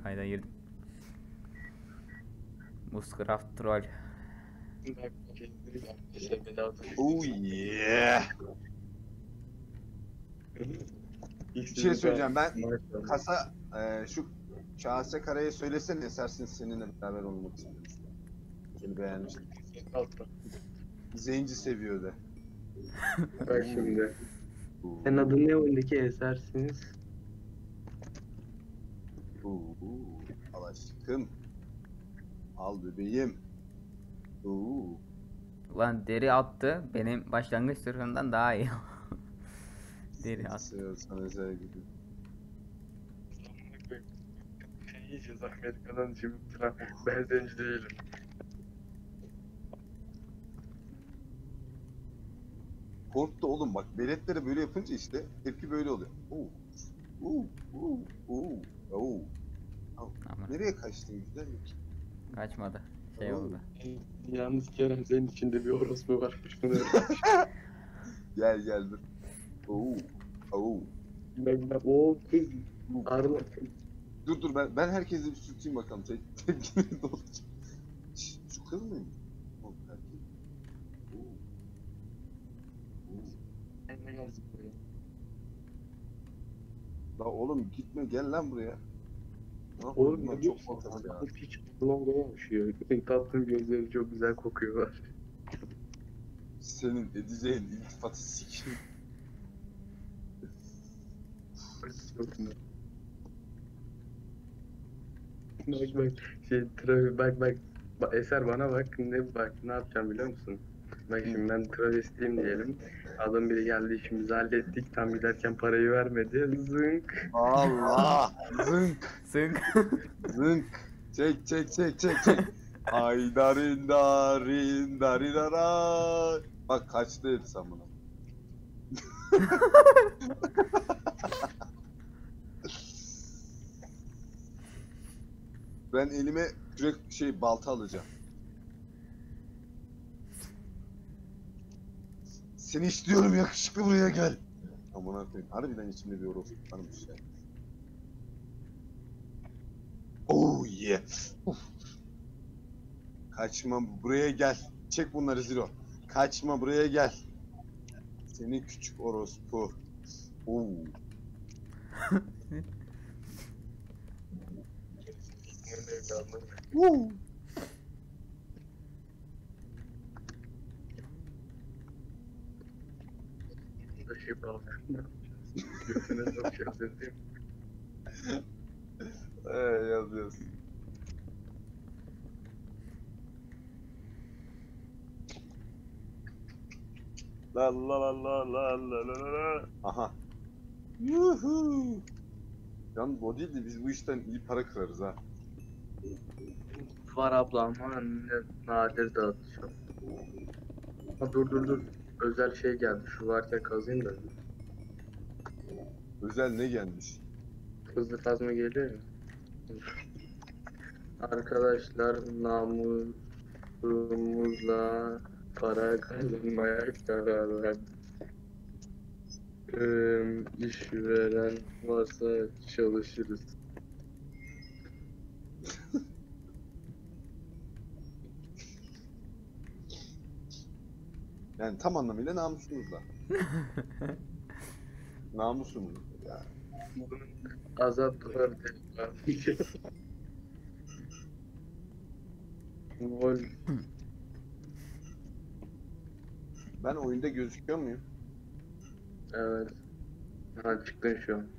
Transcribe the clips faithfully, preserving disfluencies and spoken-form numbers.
Kayda girdim. Muscraft troll. Oh yeah. Bir şey söyleyeceğim ben. Kasa e, şu Kase Kara'ya söylesene esersin seninle beraber olmak istiyorum. Seni beğenmiştim. Zenci seviyordu. Bak şimdi. Sen adın ne oyundaki esersiniz? Uuu, al aşkım. Al bebeğim. Uuu. Ulan deri attı. Benim başlangıç sırrından daha iyi. Deri attı. Seviyorsan özel gibi. Şey yiyeceğiz Amerika'dan şimdi sıra. Ben zenci değilim. Korktu oğlum bak beletleri böyle yapınca işte tepki böyle oluyor. Oo. Oo. Oo. Oo. Oo. Ama Nereye kaçtın güzel? kaçmadı. Şey Oo. oldu. Yalnız Kerem senin içinde bir orospu varmış. Bunu Gel gel dur. Oo. Oo. ben ben o kız Arla Dur dur ben ben herkese bir sürteyim bakalım. Tek tepkini de olacak. Şşş, şu kız mıyım? Oğlum erkek. Oo. Oo. ne yazık buraya. La oğlum gitme gel lan buraya. Ne Oğlum yapayım lan ne çok diyorsun? korktum ya. Bu piç Longa'ya yaşıyor. Tatlım gözleri çok güzel kokuyorlar. Senin edeceğin iltifatı sikeyim. Bak bak şey trafik bak bak Ba- Eser bana bak ne bak ne yapacağım biliyor musun? Bak şimdi ben travestiyim diyelim. Adam biri geldi işimizi hallettik. Tam giderken parayı vermedi. Zınk. Allah! Zınk! Sınk. Zınk! Çek çek çek çek çek. Ay darin darin darinara. Bak kaçtı herif sen buna. Ben elime kürek şey balta alacağım. Seni istiyorum yakışıklı buraya gel. Amına koyayım. Harbiden içimde bir orospu varmış ya. Oh yeah. Uf. Kaçma buraya gel. Çek bunları Zero. Kaçma buraya gel. Seni küçük orospu. Oo. Woo. Şey bak. Götüne sokacağız dedim. Ee, yaz yaz. La la la la la la la la. Aha. Yuhu. Yalnız o değil de biz bu işten iyi para kırarız ha. Var abla ama ne nadir dağıtacağım. Ha dur dur dur. Özel şey geldi. Şu varken kazayım da. Özel ne gelmiş? Hızlı kazma geliyor ya. Arkadaşlar namusumuzla para kazanmaya karar verdik. Ee, işveren varsa çalışırız. Yani tam anlamıyla namusumuzla. Namusumuz. Yani. Bunun azap var diye. Vol Ben oyunda gözüküyor muyum? evet. Ha çıktın şu an.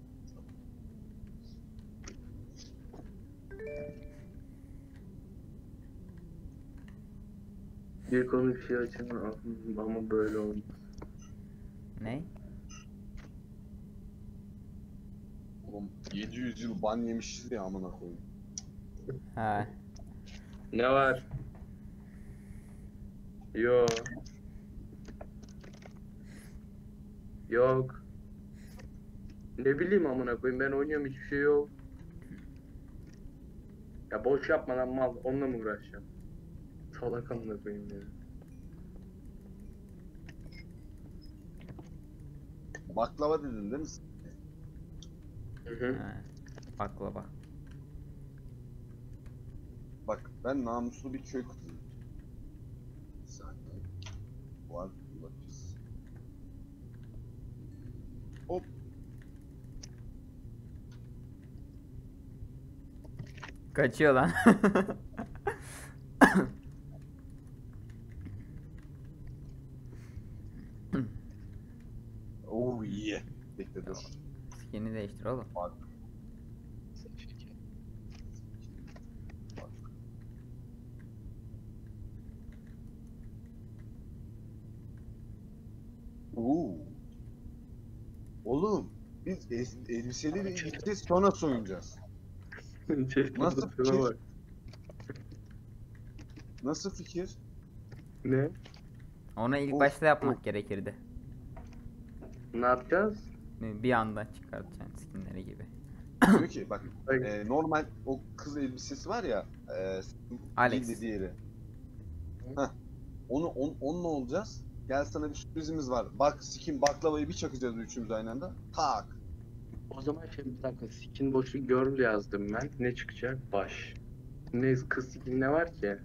Bir konu bir şey açın ama böyle oldu. Ne? Oğlum yedi yüz yıl ban yemişiz ya amına koyayım. Ha. Ne var? Yo. Yok. Ne bileyim amına koyayım ben oynuyorum hiçbir şey yok. Ya boş yapma lan mal onunla mı uğraşacağım? Salak amına koyayım ya. Baklava dedin değil mi? Hı hı. Ha. Baklava. Bak ben namuslu bir köy kızıyım. Bir saniye. Var lapis. Hop. Kaçıyor lan. Oh yeah. Bekle dur. Skin'i değiştir oğlum. Bak. Oo. Oğlum biz es- elbiseleri giyeceğiz sonra soyunacağız. Çeşit Nasıl fotoğrafına fikir? bak. Nasıl fikir? Ne? Onu ilk Of, başta yapmak gerekirdi. Ne yapacağız? Bir anda çıkartacaksın skinleri gibi. Diyor ki bak Bak, e, normal o kız elbisesi var ya e, Alex. değil de diğeri. Heh. Onu on, onunla olacağız. Gel sana bir sürprizimiz var. Bak skin baklavayı bir çakacağız üçümüz aynı anda. Tak. o zaman şimdi bir dakika, skin boşu girl yazdım ben. Ne çıkacak? Baş. Ne kız skin ne var ki?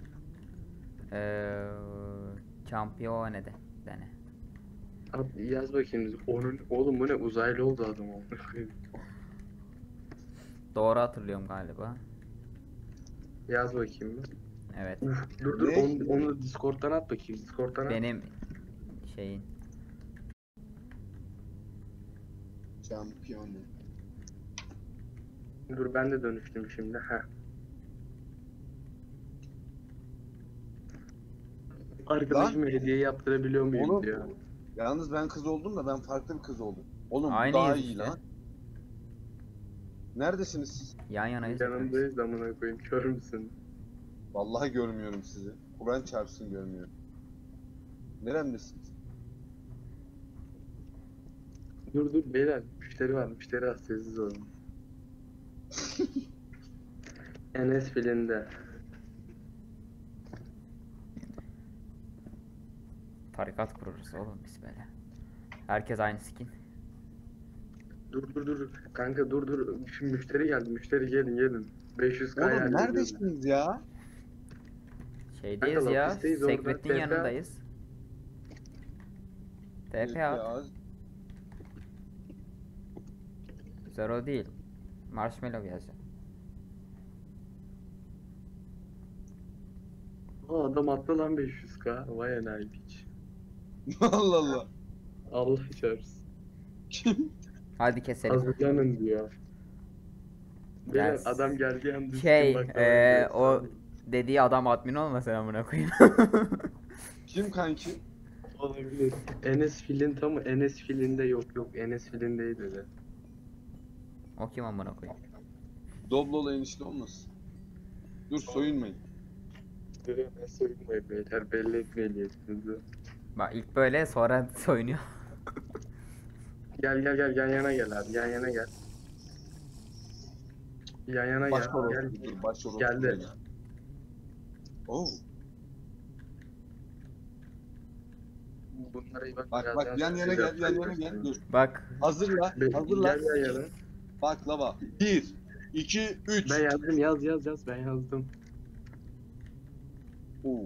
Eee Campione de dene. Abi yaz bakayım. Onun oğlum bu ne, uzaylı oldu adam o. Doğru hatırlıyorum galiba. Yaz bakayım bir. Evet. Uf, dur dur Ne? onu, onu Discord'dan at bakayım. Discord'dan at. Benim şeyin. Şampiyon. Dur ben de dönüştüm şimdi. Heh. Arkadaşıma hediye yaptırabiliyor muyum Oğlum, diyor. Yalnız ben kız oldum da ben farklı bir kız oldum. Oğlum bu Aynıyız daha iyi işte. lan. Neredesiniz siz? Yan yanayız. hepimiz. Yanımdayız amına koyayım, kör müsün? Vallahi görmüyorum sizi. Kur'an çarpsın görmüyorum. Neremdesiniz? Dur dur beyler, müşteri var, müşteri az, sessiz olun. Enes filinde. Tarikat kururuz oğlum biz böyle. Herkes aynı skin. Dur dur dur kanka, dur dur, şimdi müşteri geldi, müşteri gelin gelin. beş yüz K Oğlum yani. neredesiniz ya? Şeydeyiz Kanka, ya. Lapis'teyiz orada. Secret'in T P yanındayız. T P at. Ya, Zero değil. Marshmallow yazacağım. Aa, adam attı lan beş yüz K. Vay enayi piç. Allah Allah. Allah çarpsın. Hadi keselim. Hazırlanın diyor. Beyler Yes. adam geldi yan düştüm Şey, bak. eee o dediği adam admin olmasın amına koyayım. Kim kanki? Olabilir. Enes filin tamı, Enes filinde yok yok, Enes filindeydi dedi. O kim amına koyayım? Doblolu enişte olmasın? Dur soyunmayın. Durun, soyunmayın beyler, belli etmeyin niyetinizi. Bak ilk böyle sonra soyunuyor. Gel gel gel, yan yana gel abi, yan yana gel. Yan yana gel, Başrol gel. olsun, dur başrol olsun. Geldi. Oo. Bunlara iyi bak. Bak biraz bak daha yan yana size gel, yan yana göstereyim. gel. Dur. Bak Hazırla, Be- hazırla. Gel yan yana. Baklava. Bir, iki, üç. Ben yazdım, yaz yaz yaz, ben yazdım. Oo.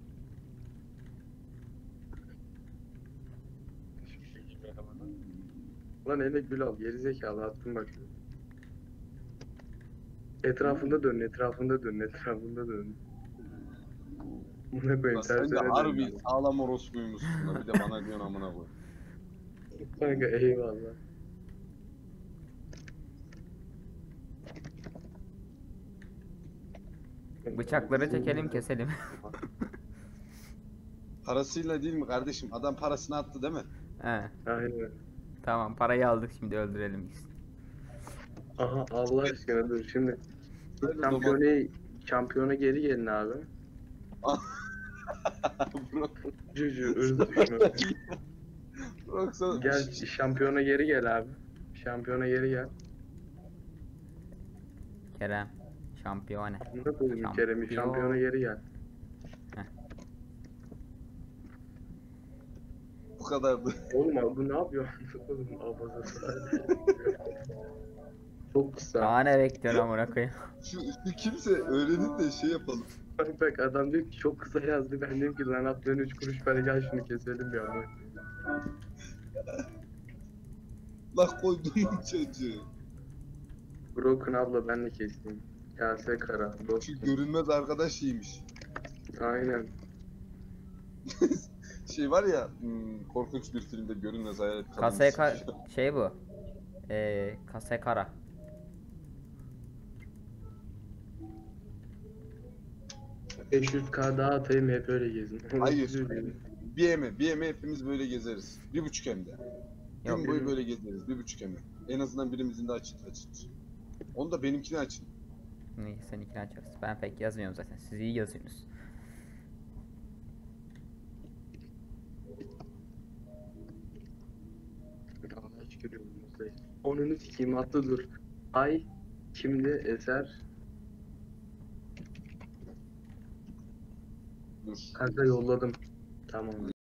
Lan Enek Gül al, gerizekalı attım bak. Etrafında dön, etrafında dön, etrafında dön. Buna koyayım, Lan sen de tersine harbi dön. sağlam orospuymuşsun da bir de bana diyorsun amına koy. Kanka eyvallah. bıçakları çekelim keselim. Parasıyla değil mi kardeşim? Adam parasını attı değil mi? He, Aynen. tamam parayı aldık şimdi öldürelim biz. Aha Allah aşkına dur şimdi. Hadi Şampiyona, şampiyona geri gelin abi. Bro, Cücü ırz düşme. Yoksa Gel şampiyona geri gel abi. Şampiyona geri gel. Kerem. Şampiyone. Buna koydum Kerem'i, Şampiyon. şampiyona geri gel. bu kadardı. Oğlum abi bu ne yapıyor? Oğlum abazası. Çok kısa. Daha ne bekliyorsun amına koyayım? Şu, şu kimse öğrenin de şey yapalım. Bak bak adam diyor ki çok kısa yazdı. Ben diyorum ki lan attığın üç kuruş para gel şunu keselim ya. Bak. Lah koyduğum çocuğu. Broken abla ben de keseyim. Kase kara. Şu Dostum. görünmez arkadaş iyiymiş. Aynen. Şey var ya hmm, korkunç bir filmde görünmez hayalet kadın. Kasaya ka şey bu. Eee kasaya kara. beş yüz k daha atayım hep öyle gezin. Hayır. Bir eme, bir eme hepimiz böyle gezeriz. Bir buçuk emde. Yok, Gün boyu bir- böyle gezeriz. Bir buçuk eme. En azından birimizin de açık açık. Onu da benimkini açın. Neyse sen ikna açarız. Ben pek yazmıyorum zaten. Siz iyi yazıyorsunuz. Allah şükür yolumuzdayız. Onunu sikeyim attı dur. Ay şimdi eser. Dur. Kanka yolladım. Tamam.